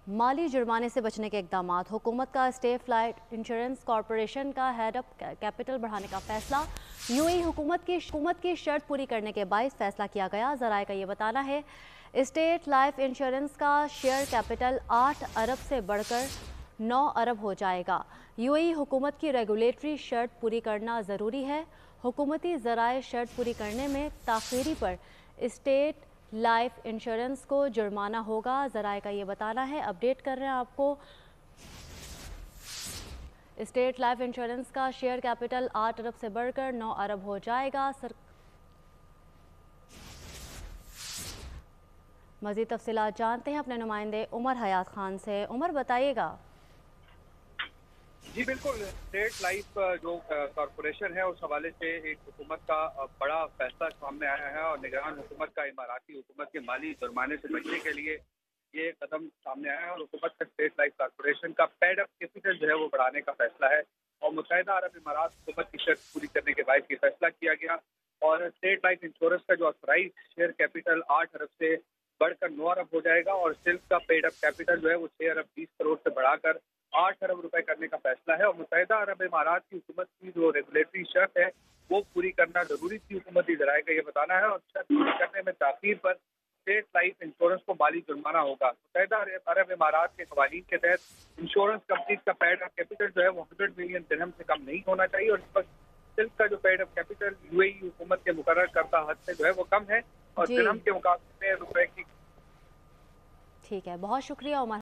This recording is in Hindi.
माली जुर्माने से बचने के इकदाम। हुकूमत का स्टेट लाइफ इंश्योरेंस कॉरपोरेशन का हेड अप कैपिटल बढ़ाने का फैसला। यूएई हुकूमत की शर्त पूरी करने के बायस फैसला किया गया। ज़राए का ये बताना है स्टेट लाइफ इंश्योरेंस का शेयर कैपिटल 8 अरब से बढ़कर 9 अरब हो जाएगा। यूएई हुकूमत की रेगुलेटरी शर्त पूरी करना ज़रूरी है। हुकूमती ज़राए शर्त पूरी करने में ताख़ीरी पर स्टेट लाइफ इंश्योरेंस को जुर्माना होगा। ज़राए का ये बताना है, अपडेट कर रहे हैं आपको। स्टेट लाइफ इंश्योरेंस का शेयर कैपिटल 8 अरब से बढ़कर 9 अरब हो जाएगा। मज़ीद तफसीलात जानते हैं अपने नुमाइंदे उमर हयात खान से। उमर, बताइएगा। जी बिल्कुल, स्टेट लाइफ जो कॉरपोरेशन है उस हवाले से एक हुकूमत का बड़ा फैसला सामने आया है और निगरान हुकूमत का इमाराती हुकूमत के माली जुर्माने से बचने के लिए ये कदम सामने आया है और हुकूमत का स्टेट लाइफ कॉरपोरेशन का पेड अप कैपिटल जो है वो बढ़ाने का फैसला है और मुत्तहिदा अरब इमारात हुकूमत की शर्त पूरी करने के बाद ये फैसला किया गया और स्टेट लाइफ इंश्योरेंस का जो ऑथराइज शेयर कैपिटल 8 अरब से बढ़कर 9 अरब हो जाएगा और सिल्क का पेड अप कैपिटल जो है वो 6 अरब 20 करोड़ से बढ़ाकर 8 अरब रुपए करने का फैसला है और मुत्तहिदा अरब इमारात की हुकूमत की जो रेगुलेटरी शर्त है वो पूरी करना जरूरी थी। हुकूमती ज़राए का ये बताना है और शर्त पूरी करने में ताख़ीर पर स्टेट लाइफ इंश्योरेंस को माली जुर्माना होगा। मुत्तहिदा अरब इमारात के कवानीन के तहत इंश्योरेंस कंपनी का पेड अप कैपिटल जो है वो 100 मिलियन दिरहम से कम नहीं होना चाहिए और इस पर सिल्क का जो पेड अप कैपिटल यूएई हुकूमत के मुकर्रर करता हद से जो है वो कम है और दिरहम के मुकाबले में रुपए की। ठीक है, बहुत शुक्रिया उमर।